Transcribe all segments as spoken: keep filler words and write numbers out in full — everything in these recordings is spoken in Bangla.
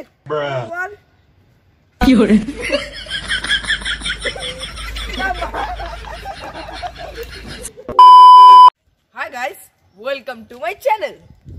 কি করে Hi guys, welcome to my channel.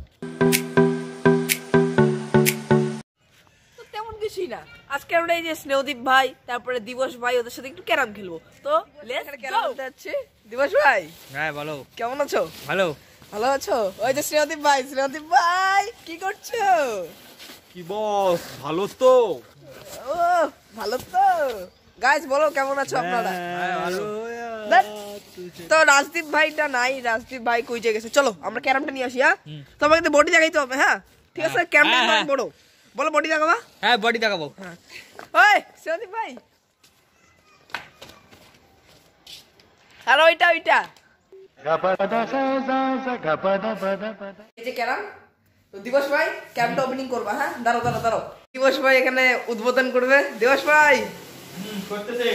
তো তেমন কিছুই না, আজকে আমরা এই যে স্নেহদীপ ভাই তারপরে দিবস ভাই ওদের সাথে একটু ক্যারাম খেলবো। তো লেটস ক্যারাম যাচ্ছে। দিবস ভাই, হ্যাঁ বলো, কেমন আছো? ভালো। ভালো আছো? ওই যে স্নেহদীপ ভাই, স্নেহদীপ ভাই কি করছো? কি বস, ভালো তো? ও ভালো তো। গাইস বলো কেমন আছো আপনারা? হ্যাঁ ভালো। তো রাজদীপ ভাইটা নাই, রাজদীপ ভাই কই গেছে? চলো আমরা ক্যারামটা নিয়ে আসি। হ্যাঁ তোমাকে তো বডি দেখাইতে হবে। হ্যাঁ ঠিক আছে, ক্যারামটা বড় বলো, বডি দেখাবা? হ্যাঁ বডি দেখাবো। হ্যাঁ ওই স্নেহদীপ ভাই, আর ওইটা ওইটা এই যে ক্যারাম। তো দিবস ভাই ক্যারামটা ওপেনিং করবা। হ্যাঁ দাঁড়াও দাঁড়াও দাঁড়াও, দিবস ভাই এখানে উদ্বোধন করবে। দিবস ভাই করতেছে।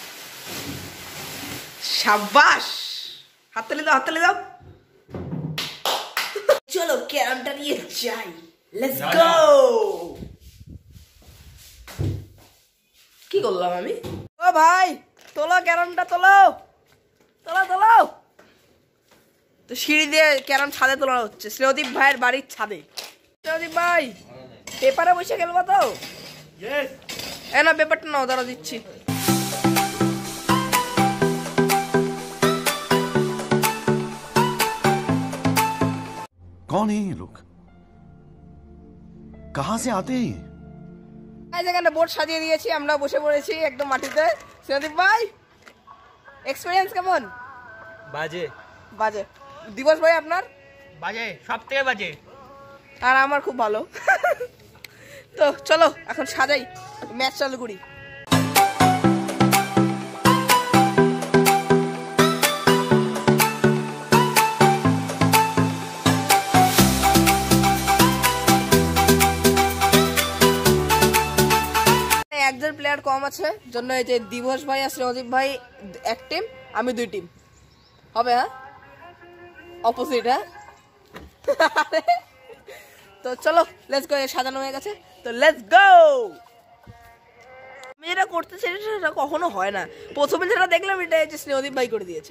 শাবাশ, হাততালি দাও হাততালি দাও। চলো ক্যারামটা নিয়ে যাই, লেটস গো। কি করলাম আমি? ও ভাই তোলো ক্যারামটা, তোলো তোলো তোলো। তো সিঁড়ি দিয়ে ক্যারাম ছাদে তোলা হচ্ছে, স্নেহদীপ ভাইয়ের বাড়ির ছাদে। স্নেহদীপ ভাই পেপারে বসে খেলবো তো? এ না পেপারটা নাও, দাঁড়া দিচ্ছি। कौन है ये लोग, कहां से आते हैं? এখানে বোর্ড সাজিয়ে দিয়েছি, আমরা বসে পড়েছি একদম মাটিতে। স্নেহদীপ ভাই এক্সপেরিয়েন্স কেমন? বাজে বাজে। দিবস ভাই আপনার? বাজে, সব থেকে বাজে। আর আমার খুব ভালো। তো চলো এখন সাজাই, ম্যাচ চালু করি। একজন প্লেয়ার কম আছে জন্য এই যে দিবস ভাই আর স্নেহদীপ ভাই এক টিম, আমি দুই টিম হবে। হ্যাঁ অপোজিট। হ্যাঁ তো চলো লেটস গো। সাজানো হয়ে গেছে তো লেটস গো। আমি যেটা করতে চাই সেটা কখনো হয় না। প্রথমে যেটা দেখলাম এটা যে স্নেহদীপ ভাই করে দিয়েছে।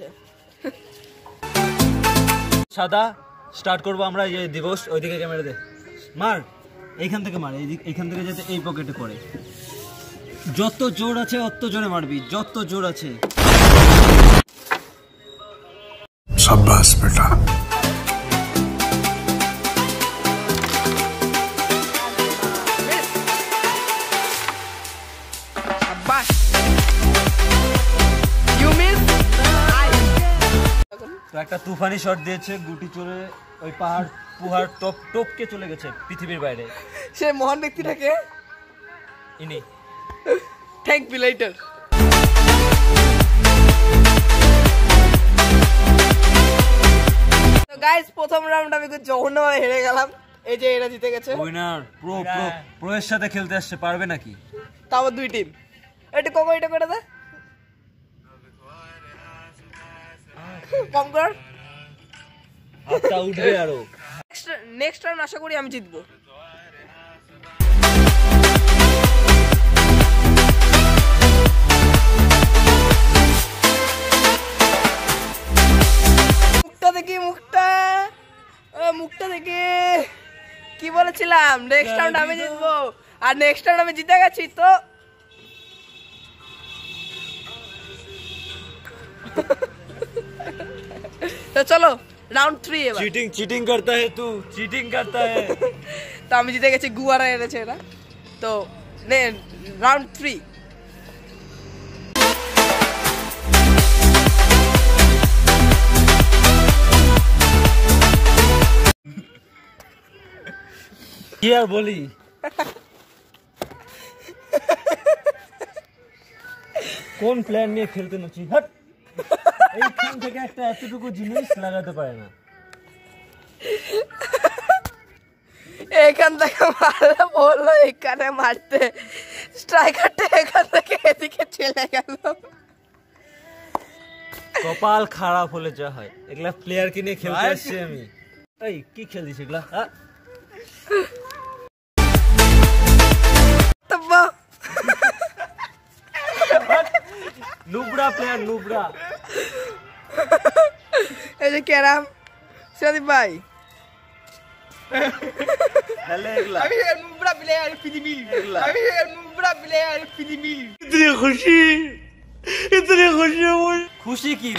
সাদা স্টার্ট করবো আমরা। এই দিবস ওইদিকে ক্যামেরা দে, মার এইখান থেকে মার, এইখান থেকে যাতে এই পকেটে পড়ে। যত জোর আছে অত জোরে মারবি, যত জোর আছে। शाबाश बेटा। শাবাশ, ইউ মিস আই। তো একটা তুফানি শট দিয়েছে, গুটি চলে ওই পাহাড় পুহাড় টপ টপকে চলে গেছে পৃথিবীর বাইরে। সে মহান ব্যক্তিটাকে ইনি থ্যাংক ইউ লেটার। তো গাইস প্রথম রাউন্ড আমি খুব জঘন্যভাবে হেরে গেলাম। এই যে এরা জিতে গেছে। উইনার প্রো প্রো প্রো এর সাথে খেলতে আসছে, পারবে নাকি? তাও দুই টিম। এটা কম, এটা করে দে কম কর। হাতটা উঠবে আরো। নেক্সট রাউন্ড আশা করি আমি জিতবো। মুখটা দেখি, মুখটা মুখটা দেখি। কি বলেছিলাম নেক্সট রাউন্ড আমি জিতবো, আর নেক্সট রাউন্ড আমি জিতে গেছি। তো তো চলো রাউন্ড থ্রি। এবার চিটিং চিটিং করতা है तू, চিটিং করতা है। তো আমি জিতে গেছি, গুয়ারা এনেছে এরা। তো নে রাউন্ড থ্রি। কি আর বলি, কোন প্ল্যান নিয়ে খেলতে নাচি। হাট, এইখান থেকে একটা এতটুকু জিনিস লাগাতে পারে না। এখান থেকে মারলে বললো এখানে মারতে, স্ট্রাইকারটা এখান থেকে এদিকে চলে গেল। কপাল খারাপ হলে যা হয়। এগুলা প্লেয়ার কিনে খেলতে আসছি আমি। এই কি খেলছিস এগুলা? নুবড়া প্লেয়ার নুবড়া। এই যে ক্যারাম সদীপ ভাই খেলে এগুলা। আমি নুবড়া প্লেয়ার পৃথিবী আমি নুবড়া প্লেয়ার পৃথিবী इतनी खुशी इतनी खुशी खुशी की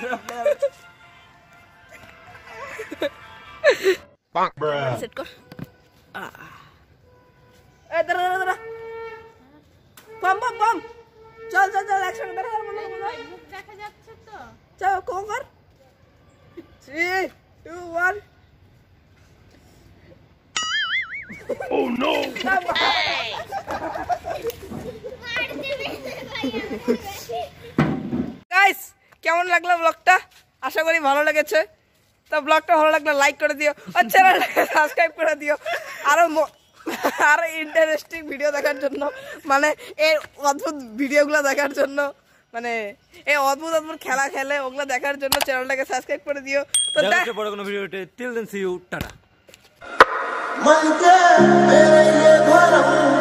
সেট কর এই দাঁড়া দাঁড়া দাঁড়া পাম পাম পাম চল চল চল একসঙ্গে দাঁড়া দাঁড়া মনে মনে মুখ দেখা যাচ্ছে তো। চল কোন কর three two one Oh no! Guys কেমন লাগলো ব্লগটা? আশা করি ভালো লেগেছে। তো ব্লগটা ভালো লাগলে লাইক করে দিও আর চ্যানেলটাকে সাবস্ক্রাইব করে দিও। আরো আরো ইন্টারেস্টিং ভিডিও দেখার জন্য, মানে এই অদ্ভুত ভিডিওগুলো দেখার জন্য, মানে এই অদ্ভুত অদ্ভুত খেলা খেলে ওগুলো দেখার জন্য চ্যানেলটাকে সাবস্ক্রাইব করে দিও। তো দেখা হচ্ছে পরে কোনো ভিডিওতে। Till then see you, tata. मन के मेरे ये भरम